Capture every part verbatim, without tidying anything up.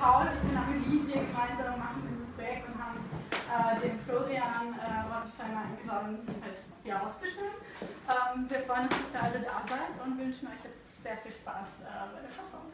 Paul, ich bin Amelie, wir gemeinsam machen dieses Projekt und haben äh, den Florian äh, Rottensteiner eingeladen, halt hier auszustellen. Ähm, wir freuen uns, dass ihr alle da seid und wünschen euch jetzt sehr viel Spaß äh, bei der Vertonung.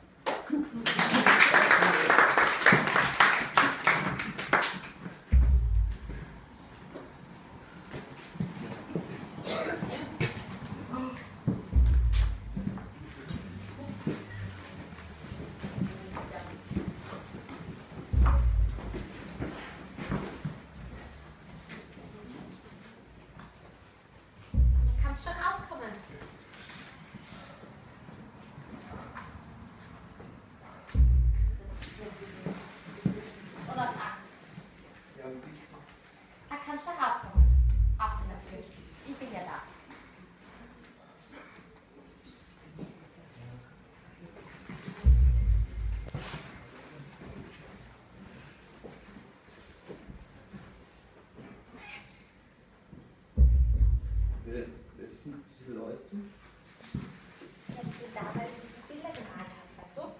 Wer sind diese Leute? Ja, die sind da, weil du die Bilder gemalt hast, weißt du?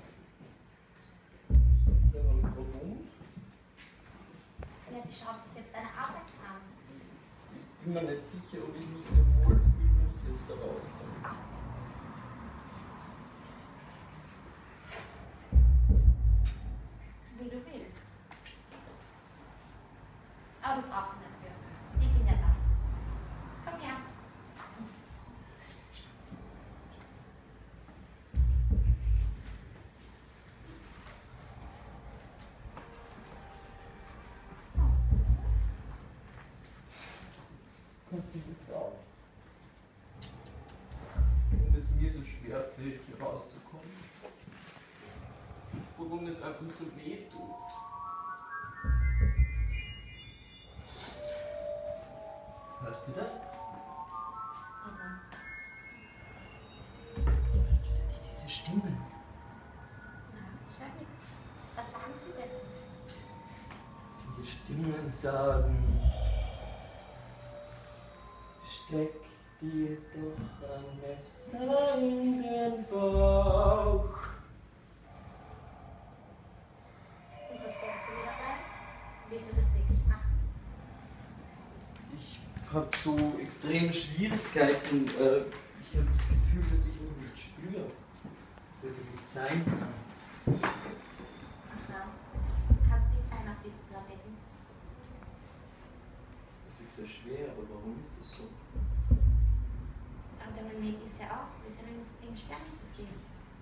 Ja, und warum? Ja, die schauen sich jetzt deine Arbeit an. Ich bin mir nicht sicher, ob ich mich so wohl fühle, wenn ich jetzt da rauskomme. Wie du willst. Aber du brauchst ihn dafür. Ich bin ja da. Komm her. Und es mir so schwer fällt, hier rauszukommen. Warum es einfach so weh tut. Hörst du das? Mhm. Ich höre ständig diese Stimmen. Na, ich höre nichts. Was sagen sie denn? Die Stimmen sagen, steck dir doch ein Messer in den Bauch. Und was denkst du dir dabei? Willst du das wirklich machen? Ich habe so extreme Schwierigkeiten. Äh, ich habe das Gefühl, dass ich mich nicht spüre, dass ich nicht sein kann. Ja. Du kannst nicht sein auf diesem Planeten. Das ist so schwer, aber warum ist das so? Aber der Planet ist ja auch. Wir sind im Sternensystem.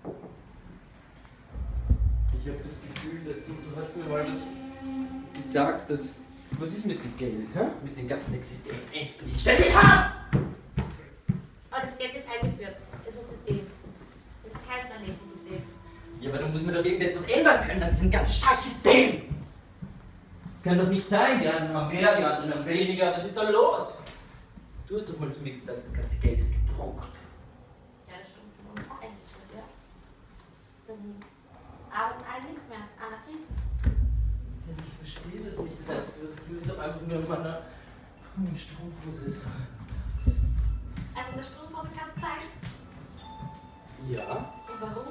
Ich habe das Gefühl, dass du, du hast mir mal was gesagt, dass. Was ist mit dem Geld, hä? Mit den ganzen Existenzängsten, die ich ständig habe? Aber das Geld ist eingeführt. Das ist ein System. Das ist kein Planetensystem. Ja, aber dann muss man doch irgendetwas ändern können an diesem ganzen Scheißsystem. Das kann doch nicht sein, die einen haben mehr, die anderen haben weniger. Was ist da los? Du hast doch mal zu mir gesagt, das ganze Geld ist gedruckt. Ja, das stimmt. Das ist eigentlich schon, ja. Dann arbeiten alle nichts mehr. Anarchie. Ich verstehe das nicht. Das Einzige, was ich will, ist doch einfach nur in meiner grünen Strumpfhose sein. Also in der Strumpfhose kannst du zeigen. Ja. Und warum?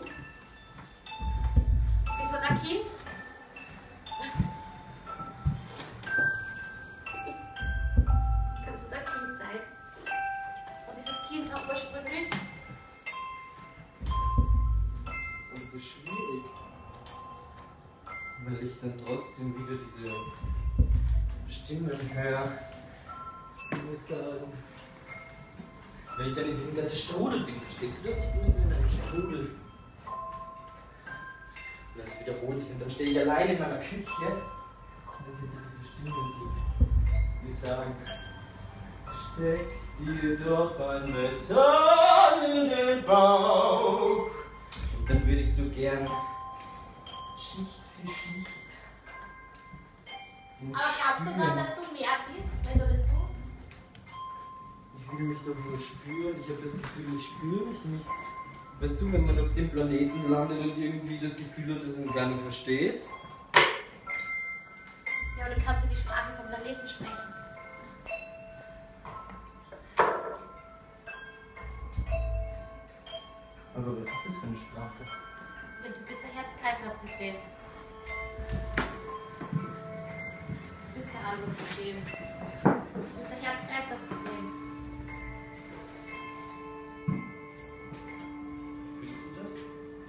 Bist du ein Kind? Kannst du dein Kind sein? Und ist das Kind auch ursprünglich? Und es ist schwierig. Weil ich dann trotzdem wieder diese Stimmen höre, die mir sagen. Wenn ich dann in diesem ganzen Strudel bin, verstehst du das? Ich bin jetzt in einem Strudel. Und es wiederholt sich und dann stehe ich allein in meiner Küche und dann sind da diese Stimmen, die mir sagen, steck dir doch ein Messer in den Bauch. Und dann würde ich so gern Schicht für Schicht. Aber glaubst du dann, dass du mehr bist, wenn du das tust? Ich will mich doch nur spüren. Ich habe das Gefühl, ich spüre mich nicht. Weißt du, wenn man auf dem Planeten landet und irgendwie das Gefühl hat, dass man gar nicht versteht? Ja, aber du kannst ja die Sprache vom Planeten sprechen. Aber was ist das für eine Sprache? Ja, du bist ein Herz-Kreislauf-System. anderes System. Das ist ein Herz-Kreislauf-System. Fühlst du das?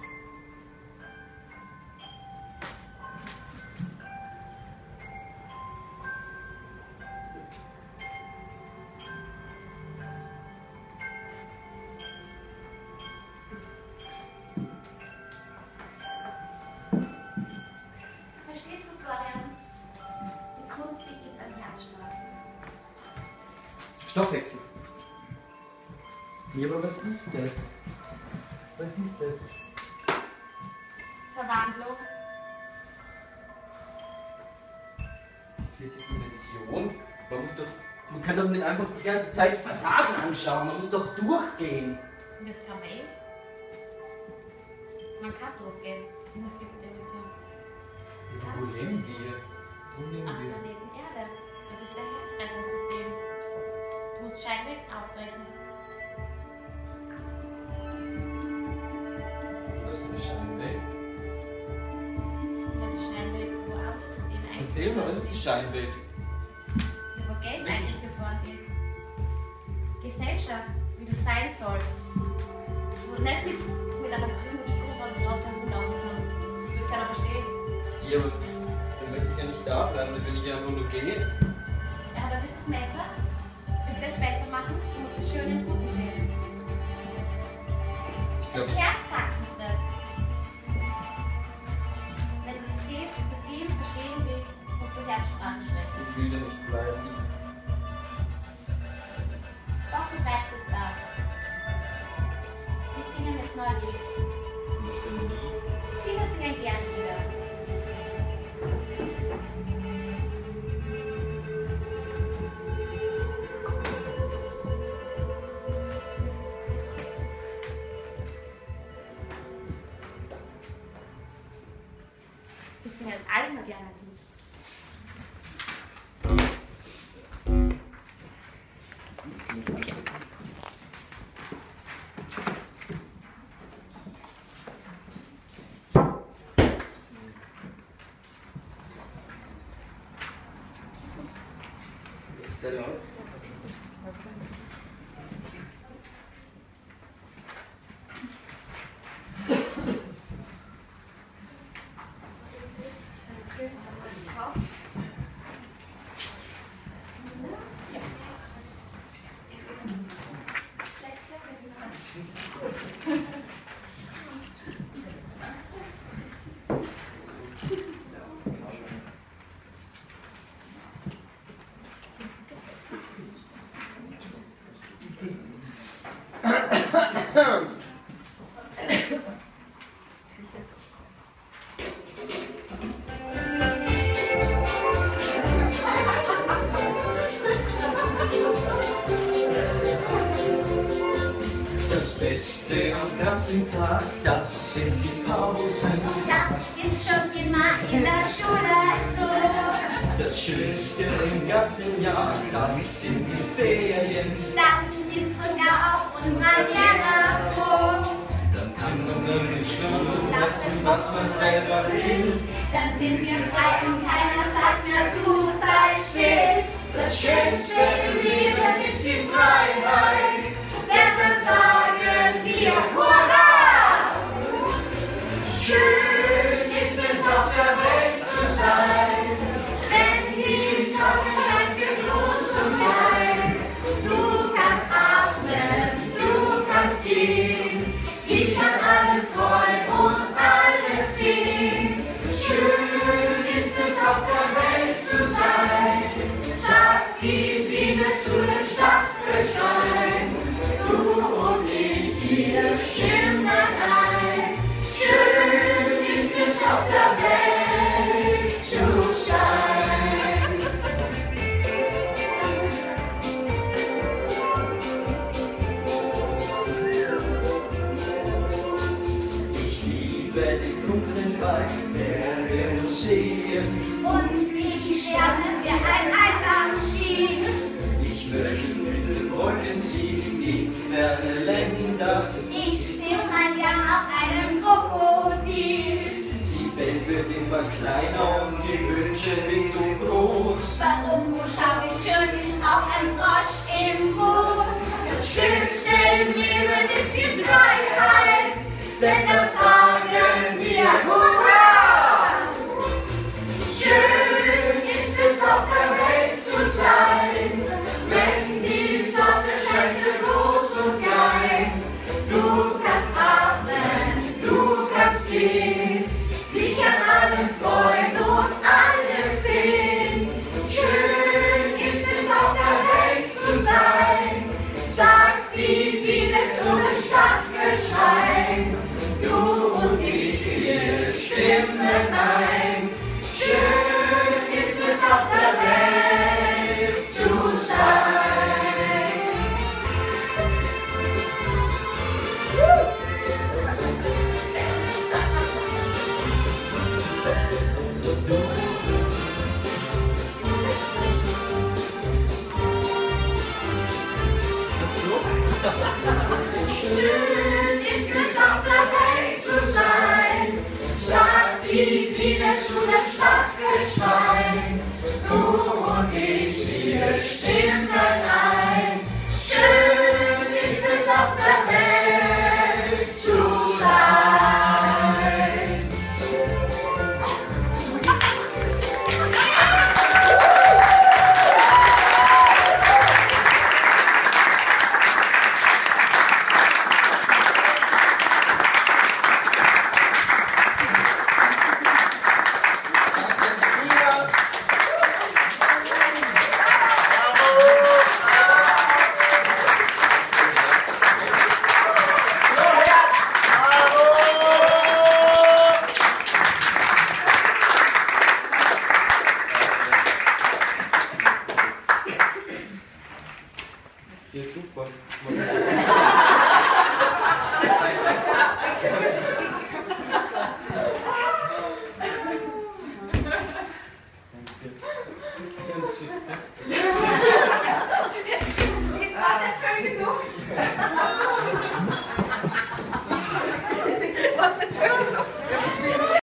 Verstehst du, Florian? Die Kunst beginnt beim Herzschlag. Stoffwechsel. Ja, aber was ist das? Was ist das? Verwandlung. Vierte Dimension? Man muss doch. Man kann doch nicht einfach die ganze Zeit Fassaden anschauen, man muss doch durchgehen. Und das kann man eh. Man kann durchgehen in der vierten Dimension. Ja, wo leben wir? Wo leben Auf wir? Planeten Erde. Du bist ein Herzkreislauf-System. Du musst Scheinwelten aufbrechen. Was für eine Scheinwelt? Ja, die Scheinwelt, wo andere Systeme eigentlich. Erzähl mal, was ist die Scheinwelt? Ja, wo Geld eingeführt worden ist. Gesellschaft, wie du sein sollst. Wo du nicht mit, mit einer grünen Strumpfhose draußen herumlaufen kannst. Das wird keiner verstehen. Ja, aber dann möchte ich ja nicht da bleiben, dann will ich ja einfach nur gehen. Ja, dann ist das Messer. Du willst das besser machen, du musst das Schöne im Guten sehen. Ich Das glaube, ich. Herz sagt uns das. Wenn du das System, das System verstehen willst, musst du Herzsprache sprechen. Ich will da nicht bleiben. Doch, du bleibst jetzt da. Wir singen jetzt neue Lied. Was für ein Lied? Kinder singen gerne wieder. Wir singen jetzt alle mal gerne ein Lied. Das ist sehr laut. Das Beste am ganzen Tag, das sind die Pausen. Das ist schon immer in der Schule so. Das Schönste im ganzen Jahr, das sind die Ferien. Dann ist sogar auch unser Lehrer froh. Dann kann man wirklich tun lassen, was man selber will. Dann sind wir frei und keiner sagt mehr, du sei still. Das Schönste im Leben ist die Freiheit. Denn dann sagen wir Hurra! Schön ist es auf der Welt zu sein, denn die Sonne scheint für groß und klein. Du kannst atmen, du kannst gehen, ich kann alle freuen und alle sehen. Schön ist es auf der Welt zu sein, sagt die Biene zu dem Stadtbescheid. Du und ich, wir stimmen ein. Schön ist es auf der Welt zu sein. Ich liebe den dunklen Wald, der wir uns sehen. Und nicht die Sterne für ein einsam schien. Ich möchte mit dem Wolken ziehen in ferne Länder. Ich seh mein gern auf einem Krokodil. Die Welt wird immer kleiner und die Wünsche sind so groß. los. Warum schau ich schön ist auch ein Frosch im Moos? Das Schönste im Leben ist die Freiheit, denn dann sagen wir Hurra! Schön ist es auf der Welt zu sein, wenn die Sonne scheint für groß und klein. Du kannst atmen, du kannst gehen, dich an allen freuen und alles sehen. Schön ist es auf der Welt zu sein, sagt die Biene zu den Stadtgeschrei. Du und ich, wir stimmen ein. Schön ist es auf der Welt zu sein. Schön ist es auf der Welt zu sein, sagt die Biene zu dem Stadtgeschrei. Du und ich, wir stimmen ein. Schön ist es auf der Welt zu sein. Ja, super. War das schön genug?